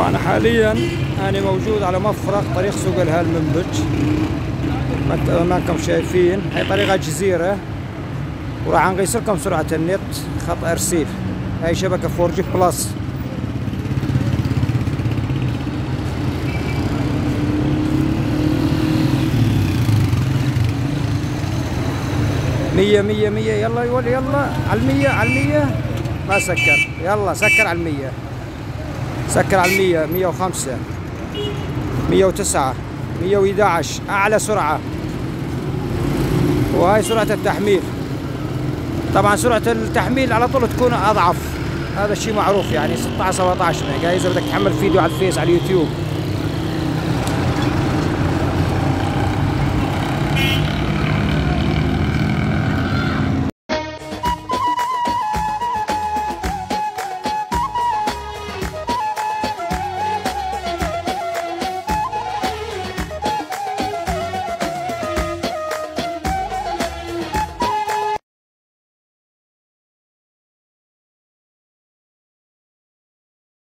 طبعا حاليا أنا موجود على مفرق طريق سوق الهال منبج، ما انكم شايفين. هي طريقة جزيرة، وراح نقيس لكم سرعة النت خط ارسيل. هاي شبكة 4G بلس. مية مية مية. يلا يولي، يلا على المية، على المية. ما سكر، يلا سكر على المية، سكر على المية. 105، 109، 111 أعلى سرعة. وهاي سرعة التحميل. طبعا سرعة التحميل على طول تكون أضعف، هذا الشيء معروف يعني. 16 17 ميجا إذا بدك تحمل فيديو على الفيس على اليوتيوب.